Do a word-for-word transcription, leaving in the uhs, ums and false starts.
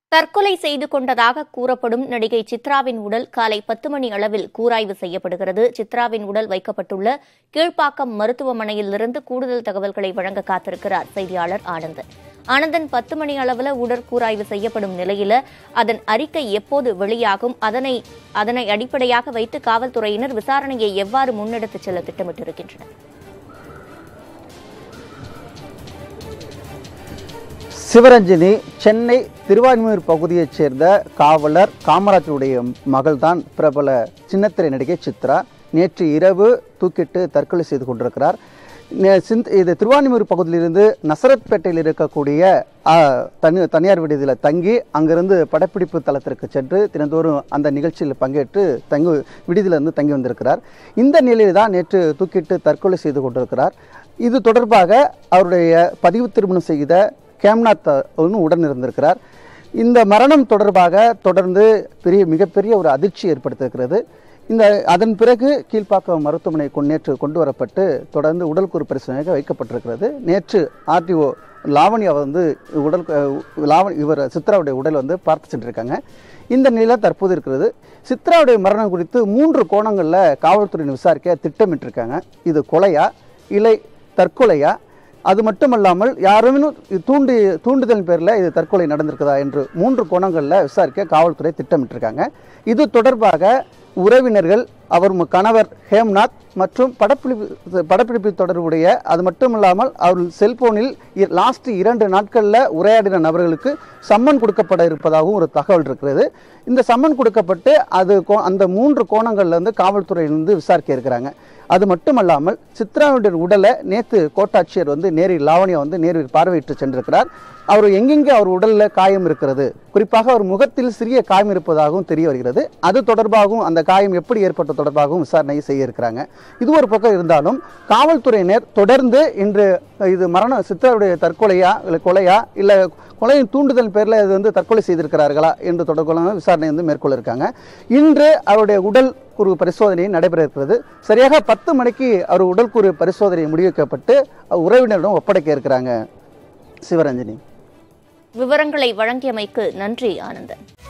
தற்கொலை செய்து கொண்டதாக கூறப்படும் நடிகை சித்ராவின் உடல் காலை பத்து மணி அளவில் கூராய்வு செய்யப்படுகிறது. சித்ராவின் உடல் வைக்கப்பட்டுள்ள கீழ்ப்பாக்கம் மருத்துவமனையிலிருந்து கூடுதல் தகவல்களை வழங்க காத்திருக்கிறார் செய்தியாளர் ஆனந்தன். ஆனந்தன், பத்து மணி அளவில் உடல் கூராய்வு செய்யப்படும் நிலையில் அதன் அறிக்கை எப்போது வெளியாகும்? அதனை அதனை அடிப்படையாக வைத்து காவல்துறையினர் விசாரணையை எவ்வாறு முன்னெடுத்துச் செல்ல திட்டமிட்டிருக்கின்றனர்? சிவரஞ்சனி சென்னை திருவான்மியூர் பகுதியைச் சேர்ந்த காவலர் காமராஜருடைய மகள்தான் பிரபல சின்னத்திரை நடிகை சித்ரா. நேற்று இரவு தூக்கிட்டு தற்கொலை செய்து கொண்டிருக்கிறார். இது திருவான்மியூர் பகுதியிலிருந்து நசரத்பேட்டையில் இருக்கக்கூடிய தனி தனியார் விடுதியில் தங்கி அங்கிருந்து படப்பிடிப்பு தளத்திற்கு சென்று தினந்தோறும் அந்த நிகழ்ச்சியில் பங்கேற்று தங்கி விடுதியிலிருந்து தங்கி வந்திருக்கிறார். இந்த நிலையில் தான் நேற்று தூக்கிட்டு தற்கொலை செய்து கொண்டிருக்கிறார். இது தொடர்பாக அவருடைய பதிவு திருமணம் செய்த கேம்நாத் உடன் இருந்திருக்கிறார். இந்த மரணம் தொடர்பாக தொடர்ந்து பெரிய மிகப்பெரிய ஒரு அதிர்ச்சி ஏற்படுத்தியிருக்கிறது. இந்த அதன் பிறகு கீழ்ப்பாக்கம் மருத்துவமனை நேற்று கொண்டு வரப்பட்டு தொடர்ந்து உடல்கூறு பரிசோதனையாக வைக்கப்பட்டிருக்கிறது. நேற்று ஆர்டிஓ லாவணியா வந்து உடல் லாவணி இவர் சித்ராவுடைய உடல் வந்து பார்த்து சென்றிருக்காங்க. இந்த நிலையில் தற்போது இருக்கிறது. சித்ராவுடைய மரணம் குறித்து மூன்று கோணங்களில் காவல்துறையினர் விசாரிக்க திட்டமிட்டிருக்காங்க. இது கொலையா இல்லை தற்கொலையா? அது மட்டுமல்லாமல் யாரும் தூண்டி தூண்டுதல் பேரில் இது தற்கொலை நடந்திருக்குதா என்று மூன்று கோணங்களில் விசாரிக்க காவல்துறை திட்டமிட்டிருக்காங்க. இது தொடர்பாக உறவினர்கள், அவர் கணவர் ஹேம்நாத் மற்றும் படப்பிடிப்பு படப்பிடிப்பு தொடர்புடைய, அது மட்டுமல்லாமல் அவர் செல்போனில் லாஸ்ட் இரண்டு நாட்களில் உரையாடின நபர்களுக்கு சம்மன் கொடுக்கப்பட இருப்பதாகவும் ஒரு தகவல் இருக்கிறது. இந்த சம்மன் கொடுக்கப்பட்டு அது அந்த மூன்று கோணங்கள்லேருந்து காவல்துறையிலிருந்து விசாரிக்க இருக்கிறாங்க. அது மட்டுமல்லாமல் சித்ராவுடைய உடலை நேற்று கோட்டாட்சியர் வந்து நேரில் லாவணியா வந்து நேரில் பார்வையிட்டு சென்றிருக்கிறார். அவர் எங்கெங்கே அவர் உடலில் காயம் இருக்கிறது, குறிப்பாக அவர் முகத்தில் சிறிய காயம் இருப்பதாகவும் தெரிய வருகிறது. அது தொடர்பாகவும் அந்த காயம் எப்படி ஏற்பட்ட தொடர்பாகவும் விசாரணை செய்ய இருக்கிறாங்க. இது ஒரு பக்கம் இருந்தாலும் காவல்துறையினர் தொடர்ந்து இன்று இது மரண சித்ராவுடைய தற்கொலையா இல்லை கொலையா இல்லை கொலையின் தூண்டுதல் பேரில் இது வந்து தற்கொலை செய்திருக்கிறார்களா என்று தொடர்பான விசாரணை வந்து மேற்கொள்ள இருக்காங்க. இன்று அவருடைய உடல் கூறு பரிசோதனை நடைபெற இருக்கிறது. சரியாக பத்து மணிக்கு அவர் உடல் கூறு பரிசோதனை முடிவைக்கப்பட்டு உறவினரிடம் ஒப்படைக்க இருக்கிறாங்க. சிவரஞ்சனி, விவரங்களை வழங்கியமைக்கு நன்றி ஆனந்தன்.